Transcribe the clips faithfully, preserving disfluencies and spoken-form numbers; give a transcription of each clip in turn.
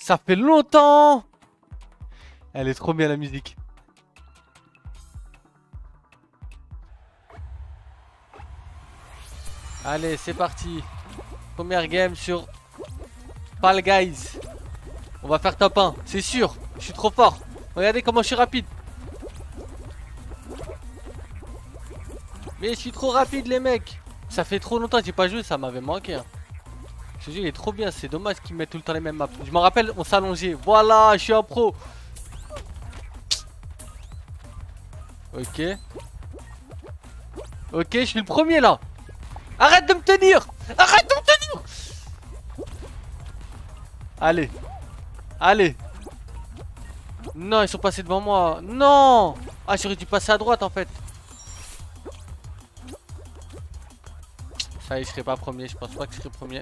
Ça fait longtemps. Elle est trop bien la musique. Allez, c'est parti. Première game sur Fall Guys. On va faire top un, c'est sûr. Je suis trop fort. Regardez comment je suis rapide. Mais je suis trop rapide les mecs. Ça fait trop longtemps que j'ai pas joué, ça m'avait manqué hein. Ce jeu il est trop bien, c'est dommage qu'ils mettent tout le temps les mêmes maps. Je me rappelle, on s'allongeait. Voilà, je suis un pro. Ok. Ok, je suis le premier là. Arrête de me tenir. Arrête de me tenir. Allez. Allez. Non, ils sont passés devant moi. Non. Ah, j'aurais dû passer à droite en fait. Ça y est, je serai pas premier. Je pense pas que je serai premier.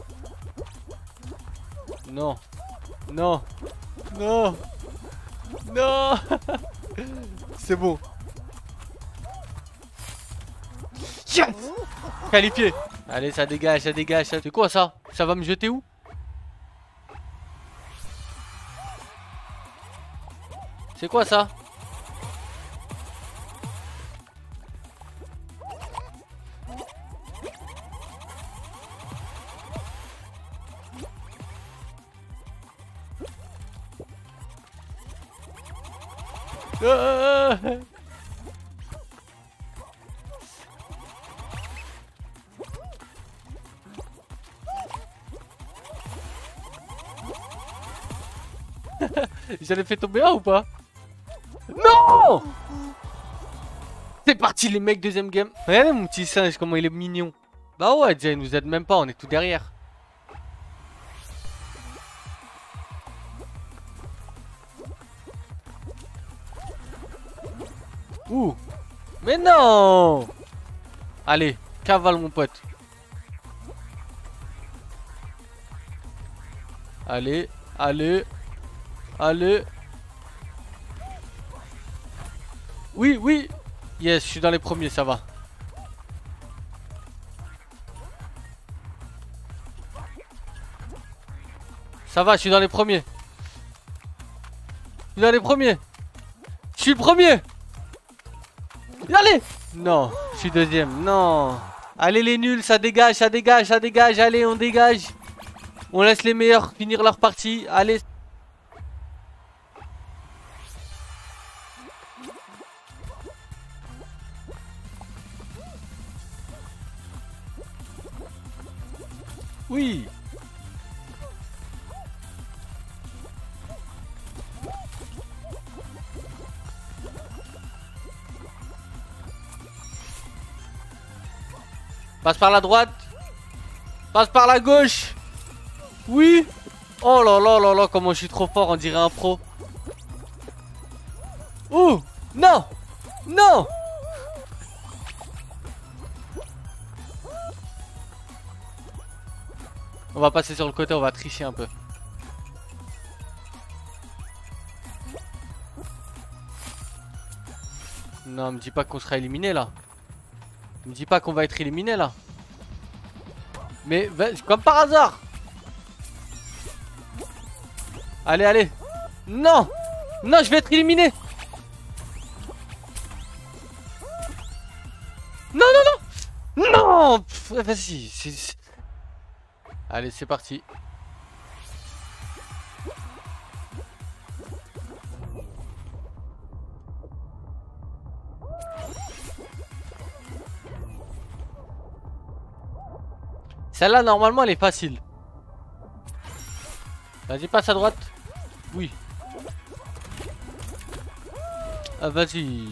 Non. Non. Non. Non. C'est bon. Yes. Qualifié. Allez, ça dégage, ça dégage. Ça... C'est quoi ça? Ça va me jeter où? C'est quoi ça? Ah. J'en ai fait tomber un ou pas? Non! C'est parti les mecs, deuxième game. Regardez mon petit singe comment il est mignon. Bah ouais, déjà il nous aide même pas, on est tout derrière. Ouh. Mais non! Allez, cavale mon pote. Allez, allez. Allez. Oui, oui. Yes, je suis dans les premiers, ça va. Ça va, je suis dans les premiers. Je suis dans les premiers. Je suis le premier. Allez. Non, je suis deuxième. Non. Allez les nuls, ça dégage, ça dégage, ça dégage. Allez, on dégage. On laisse les meilleurs finir leur partie. Allez. Oui. Passe par la droite. Passe par la gauche. Oui. Oh là là là là, comment je suis trop fort, on dirait un pro. Ouh. Non. Non. On va passer sur le côté, on va tricher un peu. Non, me dis pas qu'on sera éliminé là. Me dis pas qu'on va être éliminé là. Mais comme par hasard. Allez, allez. Non. Non, je vais être éliminé. Non, non, non. Non. Vas-y. Allez, c'est parti. Celle-là, normalement, elle est facile. Vas-y, passe à droite. Oui. Ah, vas-y.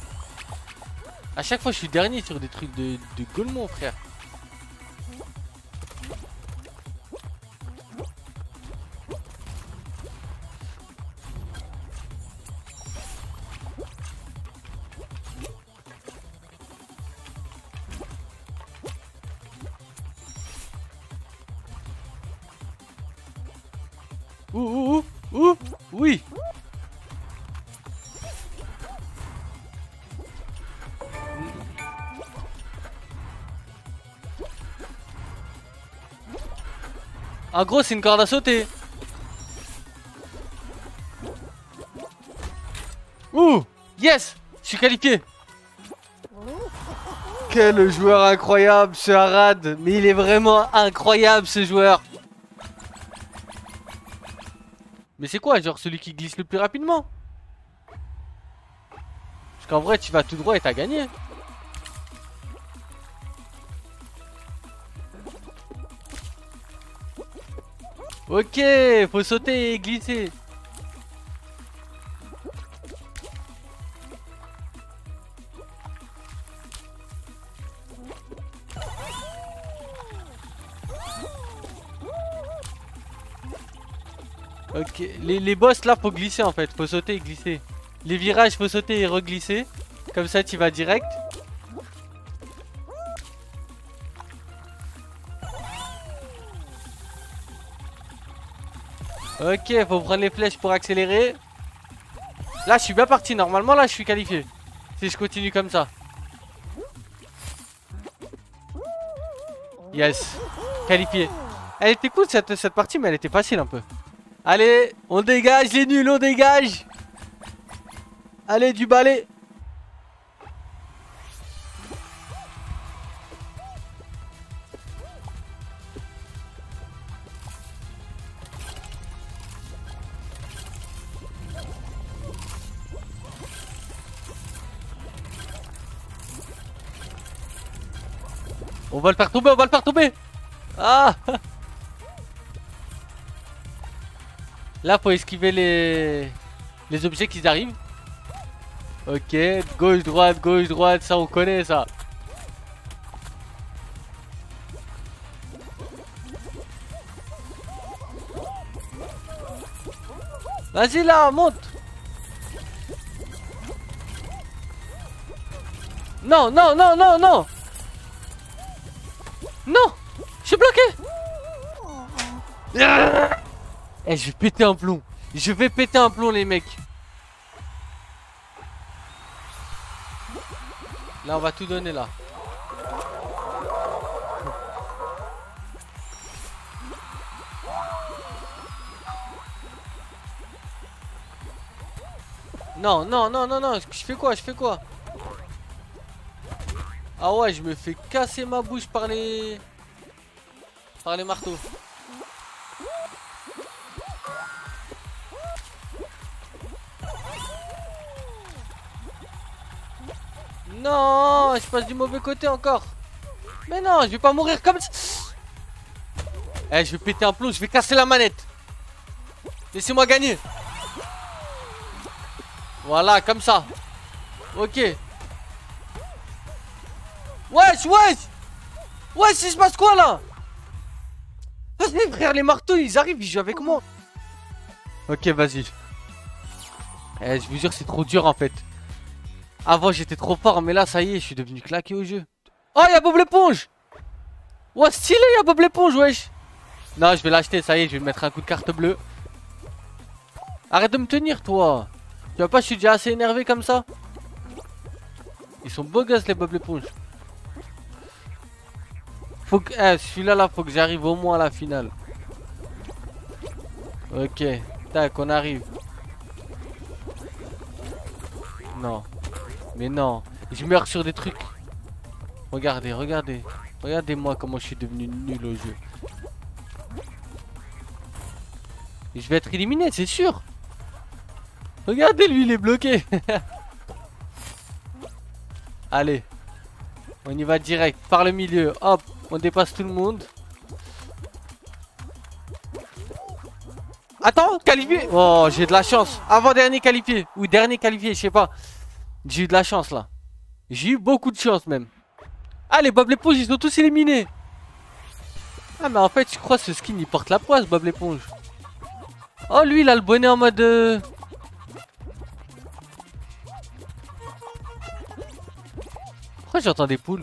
À chaque fois, je suis dernier sur des trucs de, de Golemont, frère. Ouh, ouh, ouh, ouh, oui. En gros, c'est une corde à sauter. Ouh, yes, je suis qualifié. Quel joueur incroyable ce Arad. Mais il est vraiment incroyable ce joueur. Mais c'est quoi, genre celui qui glisse le plus rapidement? Parce qu'en vrai, tu vas tout droit et t'as gagné. Ok, faut sauter et glisser. Ok, les, les boss là faut glisser en fait, faut sauter et glisser. Les virages faut sauter et reglisser. Comme ça tu vas direct. Ok, faut prendre les flèches pour accélérer. Là je suis bien parti, normalement là je suis qualifié. Si je continue comme ça. Yes, qualifié. Elle était cool cette, cette partie mais elle était facile un peu. Allez, on dégage les nuls, on dégage. Allez, du balai. On va le faire tomber, on va le faire tomber. Ah. Là, faut esquiver les les objets qui arrivent. Ok, gauche, droite, gauche, droite, ça on connaît ça. Vas-y là, monte. Non, non, non, non, non. Non, je suis bloqué. Eh, je vais péter un plomb. Je vais péter un plomb les mecs. Là on va tout donner là. Non, non, non, non, non, je fais quoi, je fais quoi? Ah ouais, je me fais casser ma bouche par les... Par les marteaux. Non, je passe du mauvais côté encore. Mais non, je vais pas mourir comme ça. Eh, je vais péter un plomb, je vais casser la manette. Laissez-moi gagner. Voilà, comme ça. Ok. Wesh, wesh. Wesh, il se passe quoi là? Vas-y frère, les marteaux, ils arrivent, ils jouent avec moi. Ok, vas-y. Eh, je vous jure, c'est trop dur en fait. Avant, j'étais trop fort, mais là, ça y est, je suis devenu claqué au jeu. Oh, il y a Bob l'éponge. Ouais, stylé, il y a Bob l'éponge, wesh. Non, je vais l'acheter, ça y est, je vais me mettre un coup de carte bleue. Arrête de me tenir, toi. Tu vois pas, je suis déjà assez énervé comme ça. Ils sont beaux gosses, les Bob l'éponge. Faut que... Eh, celui-là, là, faut que j'arrive au moins à la finale. Ok. Tac, on arrive. Non. Mais non. Je meurs sur des trucs. Regardez, regardez. Regardez-moi comment je suis devenu nul au jeu. Et je vais être éliminé, c'est sûr. Regardez, lui, il est bloqué. Allez. On y va direct. Par le milieu. Hop. On dépasse tout le monde. Attends, qualifié. Oh, j'ai de la chance. Avant-dernier qualifié. Ou dernier qualifié, je sais pas. J'ai eu de la chance là. J'ai eu beaucoup de chance même. Ah, les Bob l'éponge, ils sont tous éliminés. Ah, mais en fait, je crois que ce skin il porte la poisse, Bob l'éponge. Oh, lui, il a le bonnet en mode. Euh... Pourquoi j'entends des poules?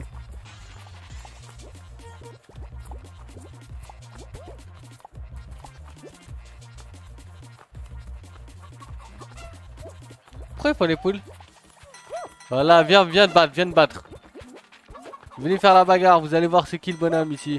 Pourquoi il faut les poules? Voilà, viens, viens de battre, viens de battre. Venez faire la bagarre, vous allez voir c'est qui le bonhomme ici.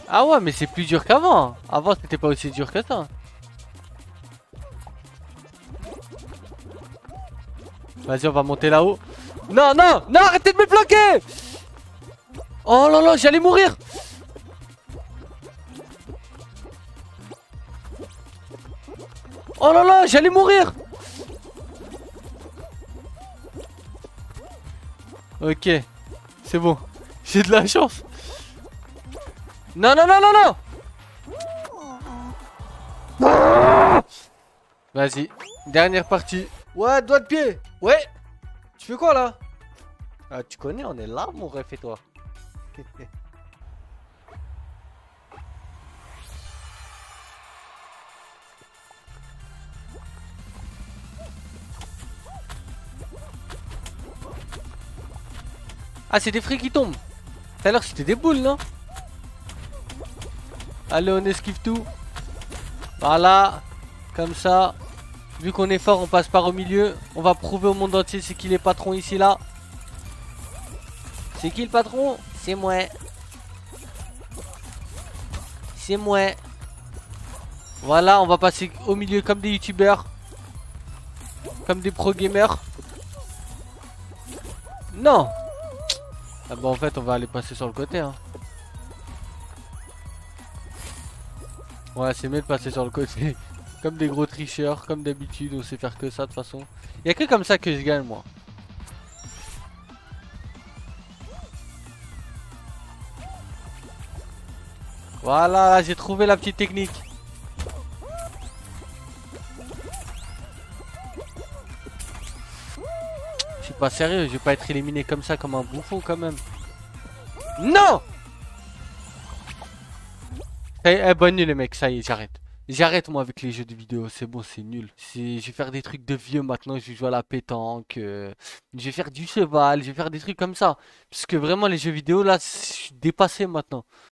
Ah ouais, mais c'est plus dur qu'avant. Avant, c'était pas aussi dur que ça. Vas-y, on va monter là-haut. Non, non, non, arrêtez de me bloquer. Oh là là, j'allais mourir. Oh là là, j'allais mourir. Ok, c'est bon. J'ai de la chance. Non, non, non, non, non. Ah, vas-y, dernière partie. Ouais, doigt de pied. Ouais. Tu fais quoi là? Ah, tu connais, on est là, mon ref et toi. Ah, c'est des fruits qui tombent. Tout à l'heure, c'était des boules, non? Allez, on esquive tout. Voilà. Comme ça. Vu qu'on est fort, on passe par au milieu. On va prouver au monde entier c'est qui les patrons ici, là. C'est qui le patron? C'est moi. C'est moi. Voilà, on va passer au milieu comme des youtubeurs. Comme des pro gamers. Non. Ah bah en fait on va aller passer sur le côté hein. Ouais c'est mieux de passer sur le côté. Comme des gros tricheurs, comme d'habitude, on sait faire que ça de toute façon. Il y a que comme ça que je gagne moi. Voilà, j'ai trouvé la petite technique. Je suis pas sérieux, je vais pas être éliminé comme ça, comme un bouffon quand même. Non! Eh, eh bonne nuit les mecs, ça y est, j'arrête. J'arrête moi avec les jeux de vidéo, c'est bon, c'est nul. Je vais faire des trucs de vieux maintenant, je vais jouer à la pétanque, euh, je vais faire du cheval, je vais faire des trucs comme ça. Parce que vraiment les jeux vidéo là, je suis dépassé maintenant.